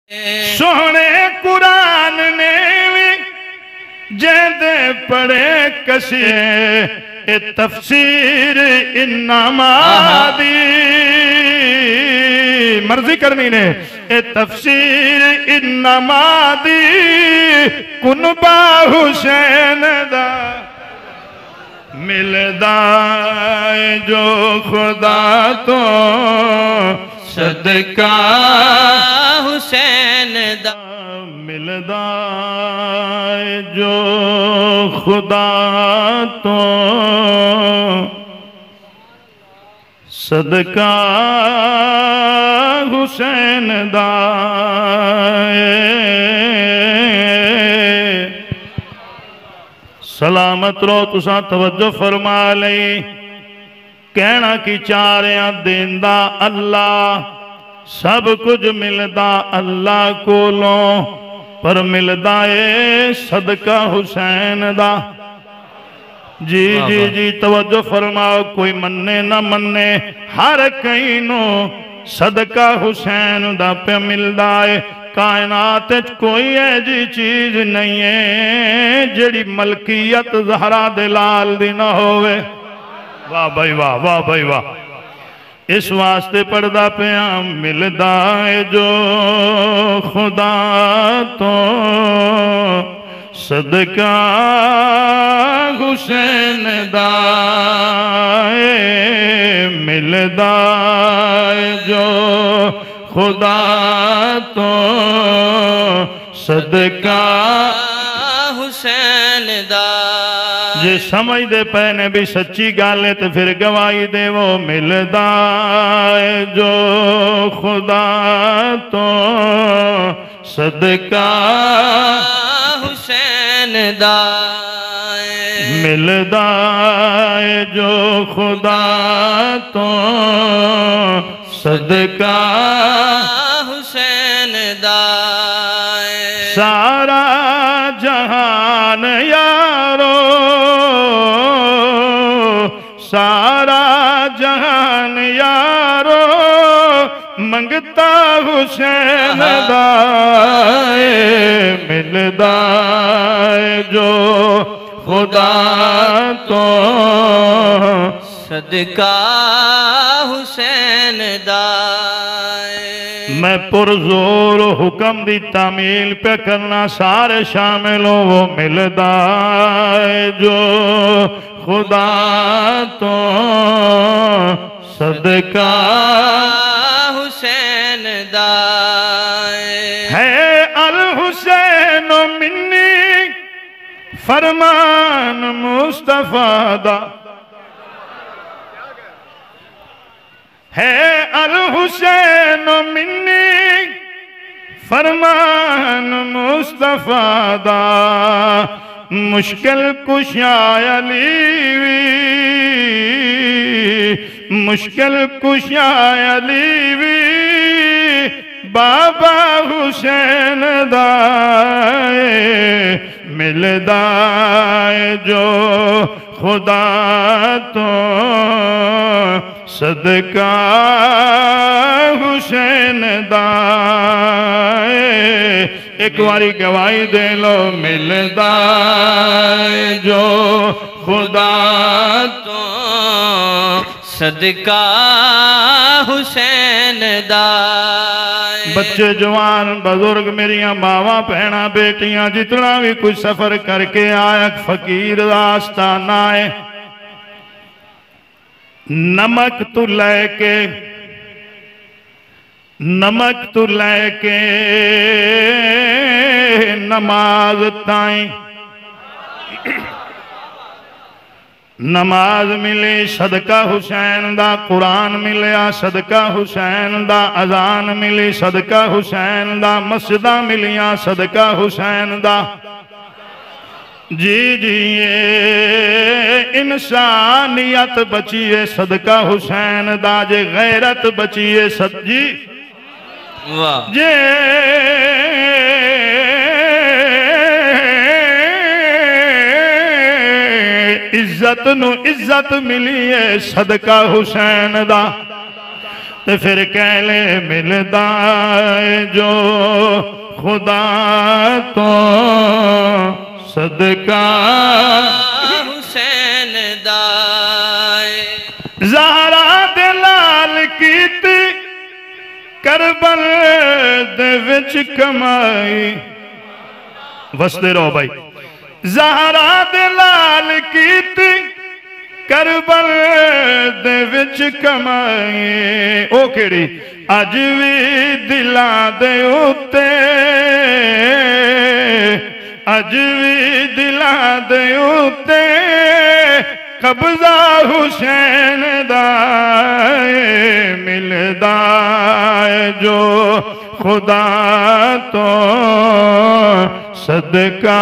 सोहने कुरान ने जेंदे पढ़े कसिए तफसीर इन्नामादी मर्जी करनी ने ए तफसीर इन्नामादी कुनबा हुसैन दा मिलदा जो खुदा तो सदका हुसैन दा मिलदा जो खुदा तो सदका हुसैन दा सलामत रो तुसा तवज्जो फरमा लई कहना कि चारियां देंदा अल्लाह सब कुछ मिलदा अल्लाह कोलों पर मिलदा ए सदका हुसैन दा। जी जी जी तवज्जो फरमाओ कोई मन्ने ना मन्ने हर कई नो सदका हुसैन दा पे मिलदा है। कायनात कोई ऐसी चीज नहीं है जिहड़ी मलकियत ज़हरा दे लाल दी ना होवे। वाह भाई वाह, वाह भाई वाह। इस वास्ते पढ़दा पिया मिलदा है जो खुदा तो सदका हुसैन दा मिलदा है जो खुदा तो सदका हुसैन दा। जे समझते पे ने भी सच्ची गल है तो फिर गवाही देवो मिलदा है जो खुदा तो सदका हुसैन दा मिलदा है जो खुदा तो सदका हुसैन दा। सारा जहान यारो सारा जहान यारो मंगता हुसैन दा मिलदा जो खुदा तो सदका हुसैन दा। मैं पुरजोर हुक्म दी तामील पे करना सारे शामिल हो वो मिलदा जो खुदा तो सदका हुसैन दा है। अल हुसैन मिन्नी फरमान मुस्तफा दा है। अल हुसैन मिन्नी फरमान मुस्तफा दा मुश्किल कुशा अली मुश्किल कुशा अली बाबा हुसैन दा मिलदा जो खुदा तो सदका हुसैन दा। एक बारी गवाही दे लो मिलदा जो खुदा तो सदका हुसैन दा। बच्चे जवान बुजुर्ग मेरिया मावां भैणां बेटियां जितना भी कुछ सफर करके आया फकीर दा आस्ताना है नमक तो लैके नमक तो लैके नमाज ताई नमाज मिली सदका हुसैन दा। कुरान मिलिया सदका हुसैन दा। अजान मिली सदका हुसैन दा। मस्जिदां मिलियां सदका हुसैन दा। जी जी ये इंसानियत बचिए सदका हुसैन दा। जे गैरत बचिए सच्ची वाह जे इज्जत नु इज्जत मिली है सदका हुसैन दा। ते फिर कह ले मिलदा है जो खुदा तो सदका हुसैन दाए ज़हरा दे लाल कीती करबल दे विच कमाई। वसदे रहो भाई। ज़हरा दे लाल कीती करबल दे विच कमाई। ओ केड़ी अज भी दिलां दे उत्ते, अज भी दिलां दे उत्ते कब्जा हुसैन दा मिलदा है जो खुदा तो सदका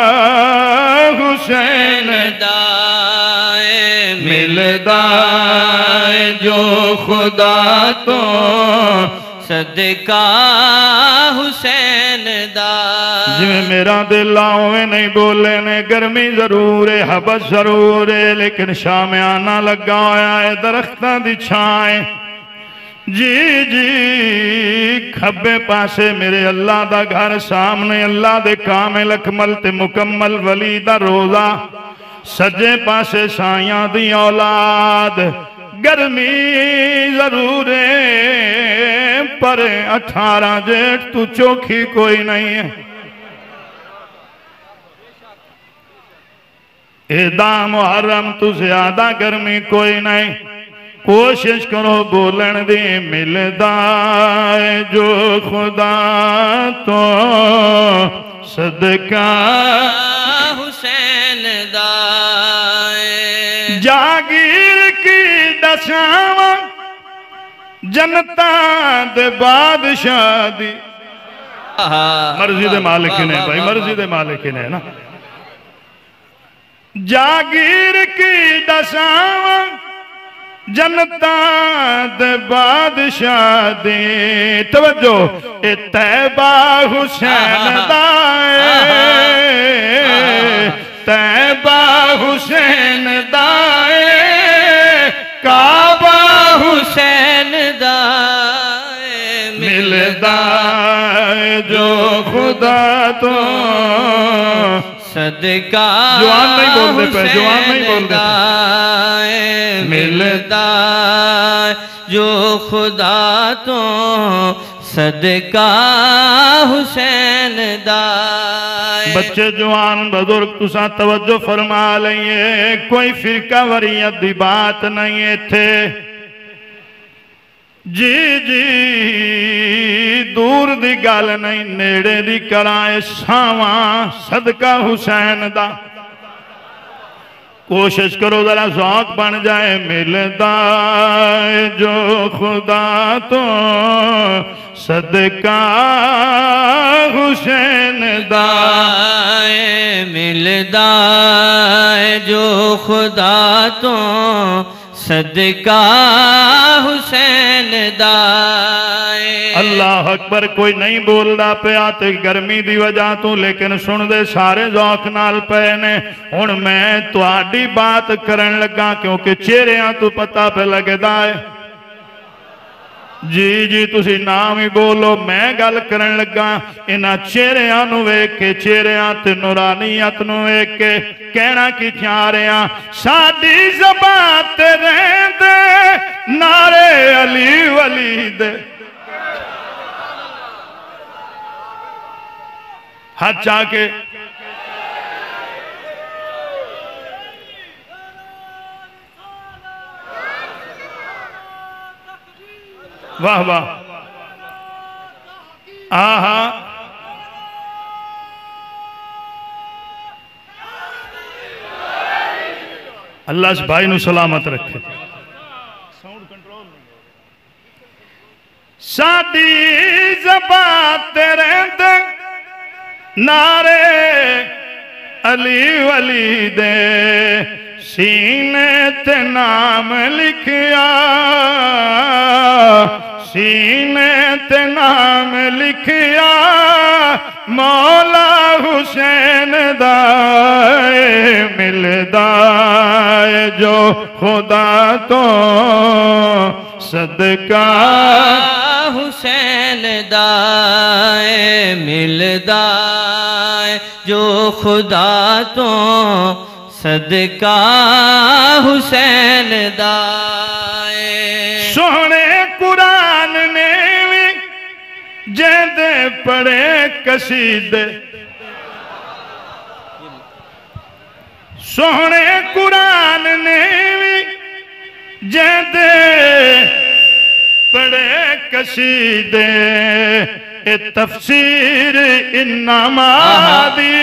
हुसैन दाए मिलदा है जो खुदा तो सदका हुसैन दा। जिवें मेरा दिल आवे नहीं बोले ने। गर्मी जरूर है, हबस जरूर है, लेकिन शामियाना लगा होया है, दरख्तां दी छां है। जी जी खब्बे पासे मेरे अल्लाह दा घर, सामने अल्लाह दे कामिल अकमल ते मुकम्मल वली दा रोजा, सज्जे पासे साइयां दी औलाद। गर्मी जरूर है पर 18 जेठ तू चौखी कोई नहीं है। एदा मुहर्रम तू ज्यादा गर्मी कोई नहीं। कोशिश करो बोलन दी मिलदा है जो खुदा तो सदका हुसैन दाए। जागीर की दशावा जनता दे बादशाह दी। मर्जी दे मालिक ने भाई, मर्जी दे मालिक ने ना। जागीर की दशावा जनता दे बादशाह दे। तवज्जो ए तैबा हुसैन दाए, तैबा हुसैन दाए, काबा हुसैन दाए मिलदा है जो खुदा तो सदका जवान नहीं बोलते पे, जवान नहीं बोलते मिलदा जो खुदा तो सदका हुसैन दाए। बच्चे जवान बुजुर्ग तुसा तवज्जो फरमा लइए। कोई फिरका वरीयत दी बात नहीं है इत्थे। जी जी दूर दी गल नहीं, नेड़े दी कराए सावा सदका हुसैन दा। कोशिश करो जरा ज़ौक़ बन जाए। मिलदा है जो खुदा तो सदका हुसैन दाए। मिलदा है जो खुदा तो सदका हुसैन दाए। अल्लाह अकबर। कोई नहीं बोलता पिया ते गर्मी की वजह तो, लेकिन सुनते सारे ज़ौक़ नाल पे ने। हुण मैं तुहाडी बात करन लगा क्योंकि चेहरिਆਂ तो पता पे लगदा है। जी जी तुसी नाम ही बोलो। मैं गल करन लगा इन्हां चेहरिਆਂ नूं वेख के, चेहरिਆਂ ते नूरानियत नूं वेख के कहना की चाह रहा। साडी ज़बान ते रहंदे नारे अली वली दे। हाथ चाके वाह वाह। आहा अल्लाह इस भाई नू सलामत रखे। साडी ज़बान ते रहंदे नारे अली वली दे। सीने ते नाम लिखिया, सीने ते नाम लिखिया मौला हुसैन दाए। मिलदा है जो खुदा तो सदका हुसैन दाए मिलदा है जो खुदा तो सदका हुसैन दाए। सोहने कुरान ने भी जेंदे पढ़े कसीदे, सोहने कुरान ने भी जेंदे पढ़े कसीदे, ए तफसीर इन्नमा दी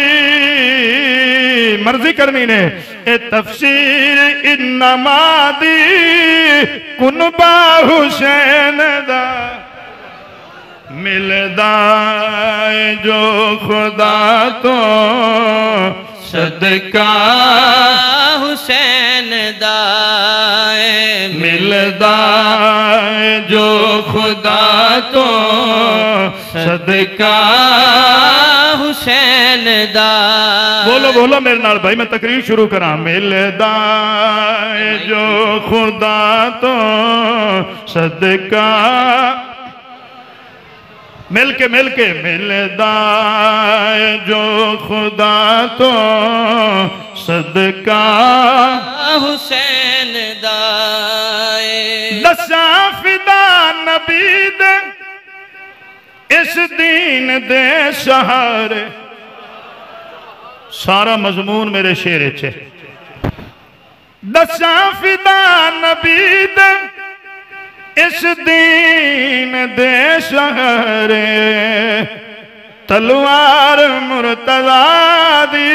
मर्जी करनी ने, ए तफसीर इन्नमा दी कुनबा हुसैन दा मिलदा जो खुदा तो सदका हुसैन दाए मिलदा जो खुदा तो सदका हुसैन दाए। बोलो बोलो मेरे नाल भाई, मैं तकरीर शुरू करा। मिलदा जो खुदा तो सदका मिलके मिलदा जो खुदा तो सदका हुसैन दाए। दसा फिदा नबी दे इस दीन दे सहारे, सारा मजमून मेरे शेर च। दसा फिदा नबी दे इस दीन दे सहारे, तलवार मुर्तज़ा दी,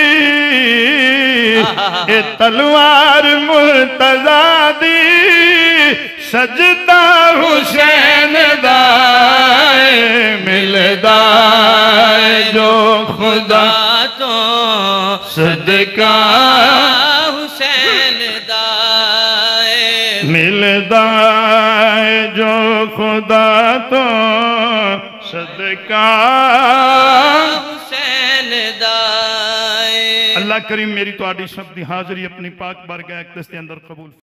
ए तलवार मुर्तज़ा दी सजदा हुसैन दा मिलदा जो खुदा तो सदका हुसैन दाए मिलदा जो खुदा तो सदका हुसैन दाए। अल्लाह करीम मेरी तो आड़ी सब दी हाजरी अपनी पाक बारगाह अक़दस के अंदर कबूल